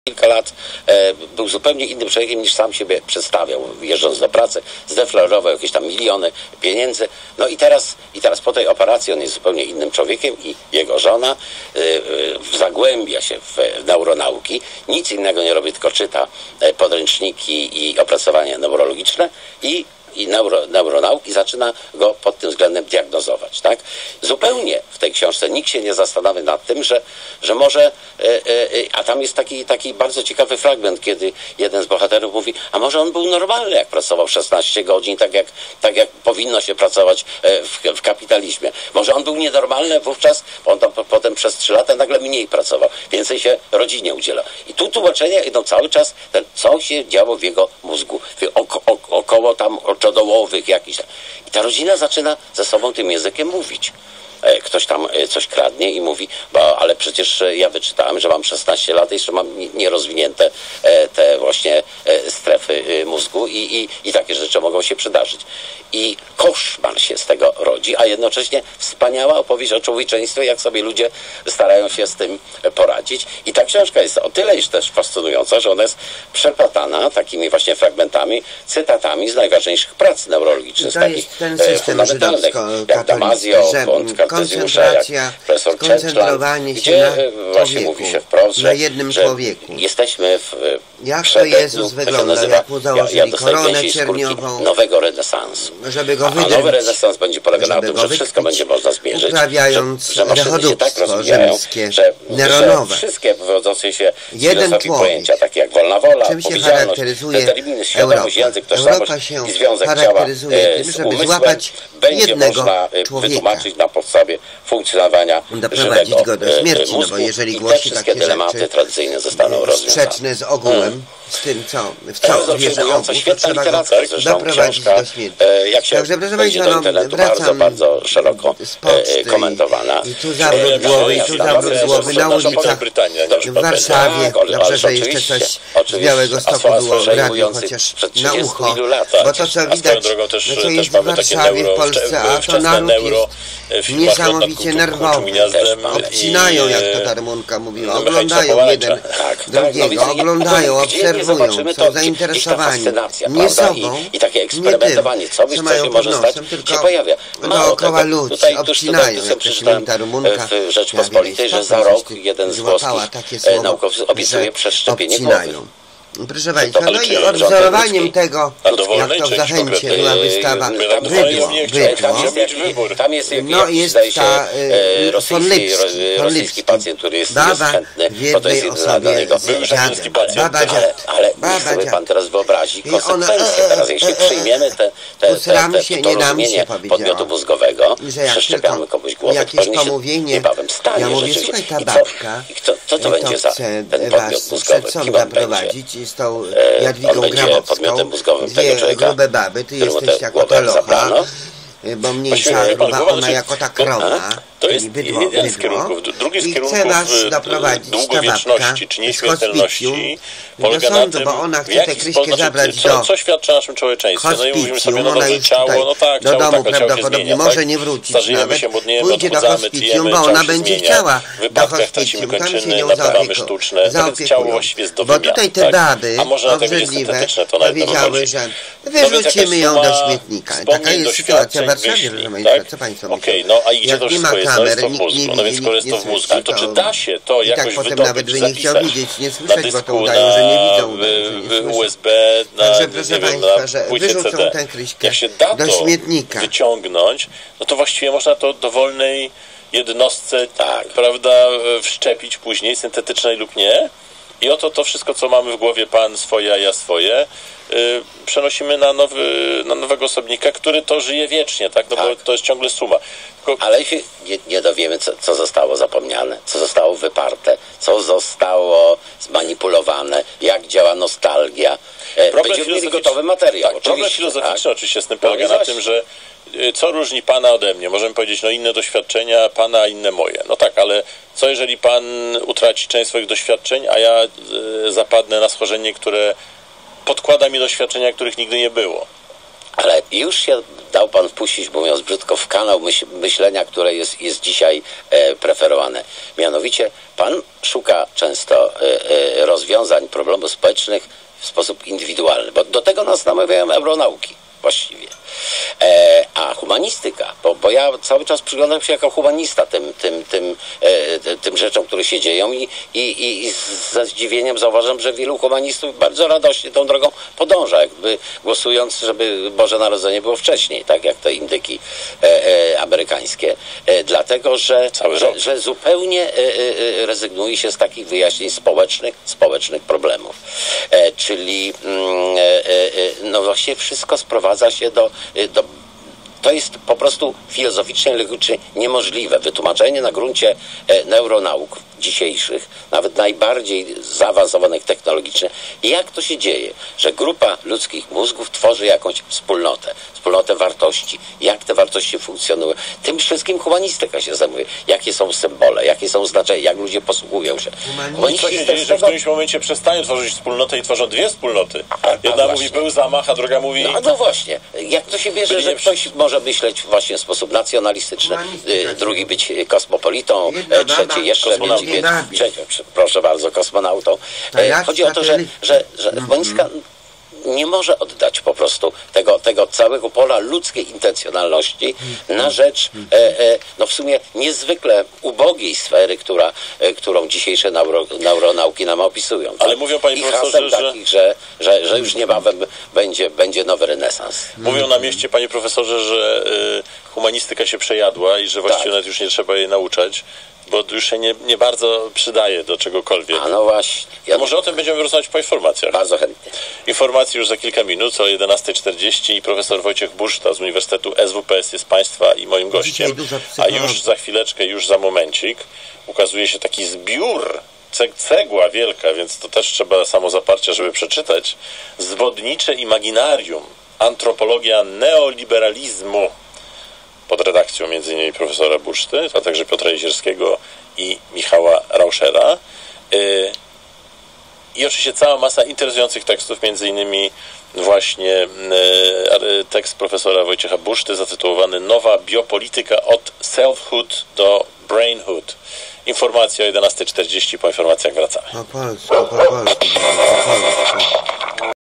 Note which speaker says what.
Speaker 1: kilka lat był zupełnie innym człowiekiem niż sam siebie przedstawiał, jeżdżąc do pracy, zdeflerował jakieś tam miliony pieniędzy. No i teraz po tej operacji on jest zupełnie innym człowiekiem i jego żona zagłębia się w neuronauki, nic innego nie robi, tylko czyta podręczniki i opracowania neurologiczne i neuronauki zaczyna go pod tym względem diagnozować, tak? Zupełnie w tej książce nikt się nie zastanawia nad tym, że może, a tam jest taki bardzo ciekawy fragment, kiedy jeden z bohaterów mówi, a może on był normalny, jak pracował 16 godzin, tak jak powinno się pracować w kapitalizmie. Może on był nienormalny wówczas, on tam potem przez 3 lata nagle mniej pracował, więcej się rodzinie udziela. I tu tłumaczenia idą cały czas, co się działo w jego mózgu, około tam oczodołowych jakichś. I ta rodzina zaczyna ze sobą tym językiem mówić. Ktoś tam coś kradnie i mówi, ale przecież ja wyczytałem, że mam 16 lat i jeszcze mam nierozwinięte te właśnie strefy mózgu i takie rzeczy mogą się przydarzyć. I koszmar się z tego rodzi, a jednocześnie wspaniała opowieść o człowieczeństwie, jak sobie ludzie starają się z tym poradzić. I ta książka jest o tyle też fascynująca, że ona jest przeplatana takimi właśnie fragmentami, cytatami z najważniejszych prac neurologicznych, z takich fundamentalnych, jak Damasio,
Speaker 2: koncentracja, skoncentrowanie się na
Speaker 1: właśnie mówi się wprost,
Speaker 2: na jednym człowieku.
Speaker 1: Jesteśmy
Speaker 2: jak to Jezus wygląda, jak mu założyli koronę czerniową
Speaker 1: nowego renesansu.
Speaker 2: Żeby go
Speaker 1: a nowy renesans będzie polegał na tym, że wszystko będzie można zmierzyć, że maszyny się tak rozwijają, że wszystkie wywodzące się z filozofii pojęcia, takie jak wolna wola, odpowiedzialność, determinizm, świadomość, język, tożsamość i związek ciała z umysłem będzie można wytłumaczyć na podstawie funkcjonowania żywego
Speaker 2: go do śmierci,
Speaker 1: mózgu,
Speaker 2: no bo jeżeli
Speaker 1: i te
Speaker 2: głosi
Speaker 1: wszystkie
Speaker 2: takie
Speaker 1: dylematy
Speaker 2: rzeczy
Speaker 1: tradycyjne zostaną rozwiązane.
Speaker 2: Sprzeczne z ogółem, z tym, w co wierzy ogół, to trzeba go doprowadzić do śmierci.
Speaker 1: Jak się
Speaker 2: Także, proszę
Speaker 1: wejdzie do internetu, bardzo szeroko komentowana.
Speaker 2: I tu zawrót głowy, i tu zawrót głowy na ulicach w Warszawie. Dobrze, że jeszcze coś z Białegostoku było w radiu, chociaż na ucho. Bo to, co widać, że to jest w Warszawie, w Polsce, a to naród jest niesamowicie nerwowy. Obcinają, jak to Tarmunka mówiła. Oglądają jeden drugiego, oglądają, obserwują, są zainteresowani. Nie sobą,
Speaker 1: i takie eksperymentowanie, co się może stać, się pojawia.
Speaker 2: Dookoła ludzi obcinają, jak to Tarmunka
Speaker 1: w Rzeczpospolitej, że za rok jeden z włoskich naukowców obiecuje przeszczepienie głowy.
Speaker 2: Proszę Państwa, no i odwzorowaniem tego, jak to w Zachęcie była wystawa,
Speaker 1: tam jest ta rosyjski pacjent, który jest chętny, bo to jest jedyna dla niego ale sobie Pan teraz wyobrazi konsekwencje teraz, jeśli przyjmiemy to rozumienie podmiotu mózgowego, przeszczepiamy komuś głowę, to niebawem stanie rzeczywiście. I co to będzie za ten podmiot mózgowy? Kim on będzie?
Speaker 2: Z tą Jadwigą Grabowską, dwie grube baby, ty jesteś jako ta locha, bo mniejsza gruba, ona jako ta krowa.
Speaker 3: To jest jeden z kierunków. Drugi z kierunków długowieczności czy nieśmiertelności polega na tym,
Speaker 2: bo ona chce
Speaker 3: w
Speaker 2: tę
Speaker 3: jaki
Speaker 2: Kryśkę zabrać do
Speaker 3: co świadczy o naszym człowieczeństwie. No i mówimy sobie, no dobrze, ciało, no tak,
Speaker 2: do
Speaker 3: ciało
Speaker 2: domu
Speaker 3: tak, ciało się
Speaker 2: prawdopodobnie
Speaker 3: zmienia,
Speaker 2: może
Speaker 3: tak?
Speaker 2: nie wrócić
Speaker 3: Starzejemy
Speaker 2: nawet,
Speaker 3: się, modniejemy,
Speaker 2: pójdzie do
Speaker 3: odchudzamy,
Speaker 2: hospicjum,
Speaker 3: tyjemy,
Speaker 2: bo ona
Speaker 3: ciało się
Speaker 2: będzie
Speaker 3: zmienia,
Speaker 2: chciała
Speaker 3: w
Speaker 2: do
Speaker 3: wypadkach tracimy
Speaker 2: hospicjum, tam się
Speaker 3: kończyny,
Speaker 2: nią
Speaker 3: naprawamy sztuczne, ciało właściwie jest do
Speaker 2: bo
Speaker 3: wymiany.
Speaker 2: tutaj te baby
Speaker 3: A może na tego jest
Speaker 2: obrzydliwe
Speaker 3: syntetyczne, to nawet
Speaker 2: powiedziały, że wyrzucimy ją do śmietnika. Taka jest sytuacja w Warszawie, proszę Państwa, co Państwo myślą?
Speaker 3: Okej, no a gdzie to wszystko jest? No jest to w
Speaker 2: nikt nie
Speaker 3: mózgu. No więc skoro jest to w mózgu, to czy da się to
Speaker 2: i
Speaker 3: jakoś
Speaker 2: tak potem
Speaker 3: wydobyć,
Speaker 2: nawet by nie chciał
Speaker 3: zapisać
Speaker 2: widzieć, nie
Speaker 3: na
Speaker 2: słyszeć, bo to
Speaker 3: dysku,
Speaker 2: udają, że nie widzą,
Speaker 3: na USB, na,
Speaker 2: Także,
Speaker 3: nie
Speaker 2: proszę
Speaker 3: wiem,
Speaker 2: Państwa,
Speaker 3: na
Speaker 2: że
Speaker 3: płycie
Speaker 2: wyrzucą
Speaker 3: CD.
Speaker 2: tę Kryśkę
Speaker 3: Jak się da
Speaker 2: do
Speaker 3: to
Speaker 2: śmietnika,
Speaker 3: wyciągnąć, no to właściwie można to dowolnej jednostce, prawda, wszczepić później, syntetycznej lub nie. I oto to wszystko, co mamy w głowie, pan swoje, a ja swoje, przenosimy na nowego osobnika, który to żyje wiecznie, tak? No bo to jest ciągle suma.
Speaker 1: Ale się nie dowiemy, co zostało zapomniane, co zostało wyparte, co zostało zmanipulowane, jak działa nostalgia. Będziemy mieli gotowy materiał.
Speaker 3: Tak, problem filozoficzny oczywiście z tym polega na tym, że co różni pana ode mnie? Możemy powiedzieć, no inne doświadczenia pana, a inne moje. No tak, ale co jeżeli pan utraci część swoich doświadczeń, a ja zapadnę na schorzenie, które podkłada mi doświadczenia, których nigdy nie było?
Speaker 1: Ale już się dał pan wpuścić, mówiąc brzydko, w kanał myślenia, które jest dzisiaj preferowane. Mianowicie pan szuka często rozwiązań rozwiązań problemów społecznych w sposób indywidualny, bo do tego nas namawiają euronauki właściwie. A humanistyka, bo ja cały czas przyglądam się jako humanista tym rzeczom, które się dzieją i ze zdziwieniem zauważam, że wielu humanistów bardzo radośnie tą drogą podąża, jakby głosując, żeby Boże Narodzenie było wcześniej, tak jak te indyki amerykańskie, dlatego, że zupełnie rezygnuje się z takich wyjaśnień społecznych problemów. Czyli no właśnie wszystko sprowadza się do to jest po prostu filozoficznie, logicznie niemożliwe. Wytłumaczenie na gruncie neuronauk dzisiejszych, nawet najbardziej zaawansowanych technologicznie, jak to się dzieje, że grupa ludzkich mózgów tworzy jakąś wspólnotę wartości, jak te wartości funkcjonują. Tym wszystkim humanistyka się zajmuje. Jakie są symbole, jakie są znaczenia, jak ludzie posługują się.
Speaker 3: Co się dzieje, że w którymś momencie przestają tworzyć wspólnotę i tworzą dwie wspólnoty. Jedna mówi był zamach, a druga mówi...
Speaker 1: No właśnie. Jak to się bierze, że ktoś może myśleć właśnie w sposób nacjonalistyczny, drugi być kosmopolitą, trzeci jeszcze być, proszę bardzo, kosmonautą. Chodzi o to, że humanistka nie może oddać po prostu tego całego pola ludzkiej intencjonalności na rzecz no w sumie niezwykle ubogiej sfery, którą dzisiejsze neuronauki nam opisują.
Speaker 3: Ale mówią, panie profesorze,
Speaker 1: takich, że już niebawem będzie nowy renesans.
Speaker 3: Mówią na mieście, panie profesorze, że humanistyka się przejadła i że właściwie nawet już nie trzeba jej nauczać, bo już się nie bardzo przydaje do czegokolwiek.
Speaker 1: A no właśnie.
Speaker 3: Może o tym będziemy rozmawiać po informacjach.
Speaker 1: Bardzo chętnie.
Speaker 3: Informacje już za kilka minut o 11:40 i profesor Wojciech Buszta z Uniwersytetu SWPS jest Państwa i moim gościem. A już za chwileczkę, już za momencik ukazuje się taki zbiór, cegła wielka, więc to też trzeba samozaparcia, żeby przeczytać. Zwodnicze imaginarium. Antropologia neoliberalizmu. Pod redakcją m.in. profesora Buszty, a także Piotra Jezierskiego i Michała Rauschera. I oczywiście cała masa interesujących tekstów, m.in. właśnie tekst profesora Wojciecha Buszty zatytułowany Nowa biopolityka od selfhood do brainhood. Informacja o 11:40, po informacjach wracamy.